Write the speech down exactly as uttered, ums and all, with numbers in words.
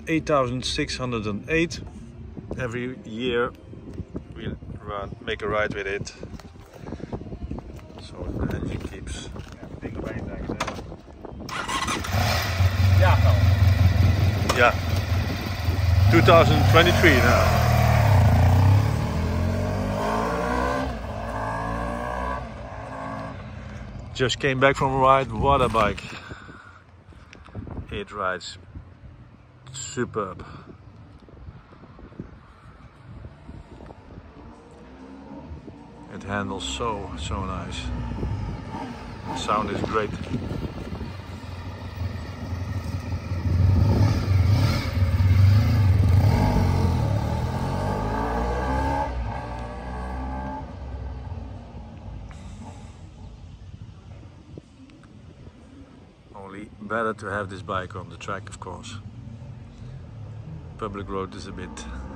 eight thousand six hundred eight. Every year we run, make a ride with it, so the engine keeps. Yeah, two thousand twenty-three now. Just came back from a ride. What a bike! It rides superb. It handles so, so nice. The sound is great. Only better to have this bike on the track, of course. Public road is a bit